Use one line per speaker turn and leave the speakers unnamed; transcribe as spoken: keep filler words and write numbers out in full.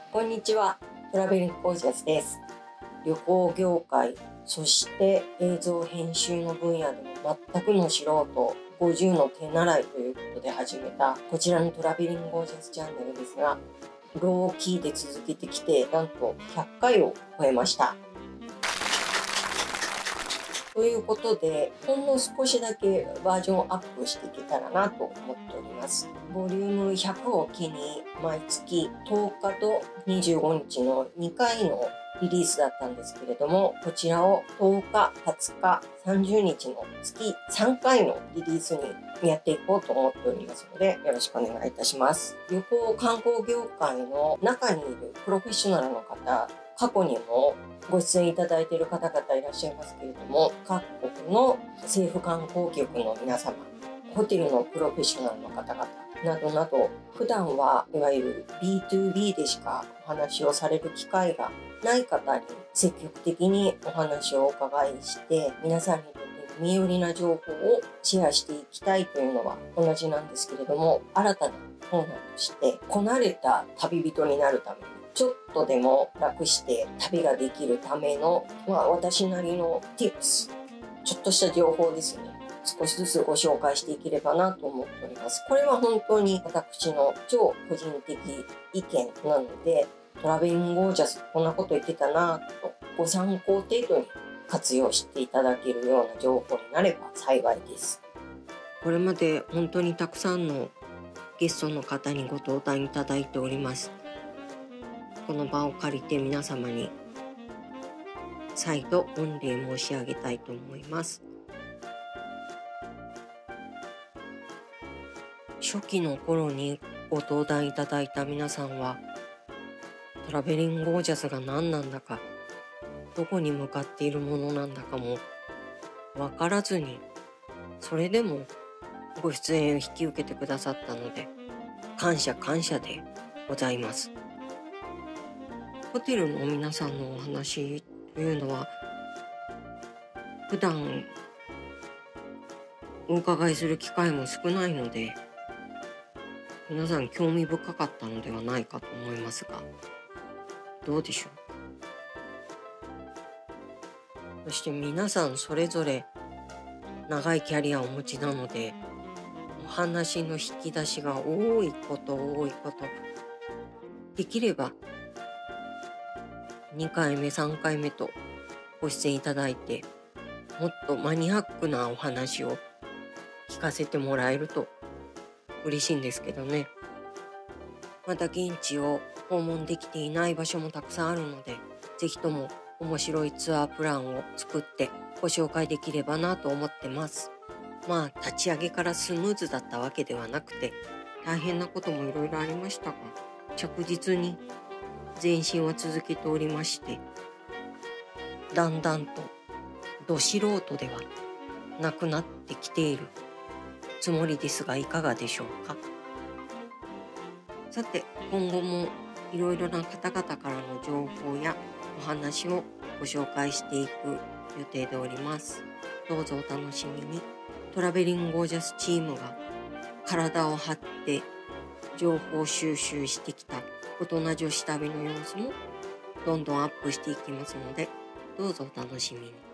こんにちは、トラベリングゴージャスです。旅行業界、そして映像編集の分野でも全くの素人、ごじゅうの手習いということで始めたこちらのトラベリングゴージャスチャンネルですが、ローキーで続けてきて、なんとひゃっかいを超えました。ということで、ほんの少しだけバージョンアップしていけたらなと思っております。ボリュームひゃくを機に、毎月とおかとにじゅうごにちのにかいのリリースだったんですけれども、こちらをとおか、はつか、さんじゅうにちの月さんかいのリリースにやっていこうと思っておりますので、よろしくお願いいたします。旅行観光業界の中にいるプロフェッショナルの方、過去にもご出演いただいている方々いらっしゃいますけれども、各国の政府観光局の皆様、ホテルのプロフェッショナルの方々などなど、普段はいわゆる ビーツービー でしかお話をされる機会がない方に積極的にお話をお伺いして、皆さんにとって耳寄りな情報をシェアしていきたいというのは同じなんですけれども、新たなコーナーとしてこなれた旅人になるためにちょっとでも楽して旅ができるための、まあ、私なりの Tips、 ちょっとした情報ですね、少しずつご紹介していければなと思っております。これは本当に私の超個人的意見なので、トラベリングゴージャスこんなこと言ってたなとご参考程度に活用していただけるような情報になれば幸いです。これまで本当にたくさんのゲストの方にご登壇いただいております。この場を借りて皆様に再度御礼申し上げたいと思います。初期の頃にご登壇いただいた皆さんは、トラベリングゴージャスが何なんだか、どこに向かっているものなんだかも分からずに、それでもご出演を引き受けてくださったので、感謝感謝でございます。ホテルの皆さんのお話というのは、普段お伺いする機会も少ないので、皆さん興味深かったのではないかと思いますが、どうでしょう。そして皆さんそれぞれ長いキャリアをお持ちなので、お話の引き出しが多いこと多いこと、できればにかいめさんかいめとご出演いただいて、もっとマニアックなお話を聞かせてもらえると嬉しいんですけどね。まだ現地を訪問できていない場所もたくさんあるので、ぜひとも面白いツアープランを作ってご紹介できればなと思ってます。まあ立ち上げからスムーズだったわけではなくて、大変なこともいろいろありましたが、着実に前進は続けておりまして、だんだんとど素人ではなくなってきているつもりですが、いかがでしょうか。さて、今後もいろいろな方々からの情報やお話をご紹介していく予定でおります。どうぞお楽しみに。トラベリングゴージャスチームが体を張って情報収集してきた大人女子旅の様子もどんどんアップしていきますので、どうぞお楽しみに。